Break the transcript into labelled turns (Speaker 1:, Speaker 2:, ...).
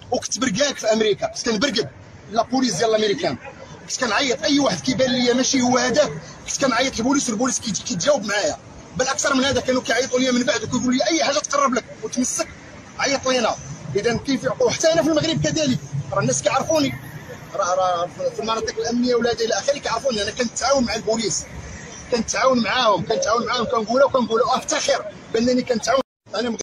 Speaker 1: وكنت بركاك في امريكا، كنت كنبرقد لا بوليس ديال الامريكان، كنت كنعيط اي واحد كيبان لي ماشي هو هذاك، كنت كنعيط للبوليس والبوليس كيتجاوب معايا. بل اكثر من هذا كانوا كيعيطوا لي من بعد وكيقولوا لي اي حاجه تقرب لك وتمسك عيط لينا. اذا كيف، وحتى انا في المغرب كذلك، راه الناس كيعرفوني، راه في المناطق الامنيه ولا الى اخره كيعرفوني. انا كنتعاون مع البوليس، كنتعاون معاهم كنقولها وكنقولوا افتخر بانني كنتعاون. انا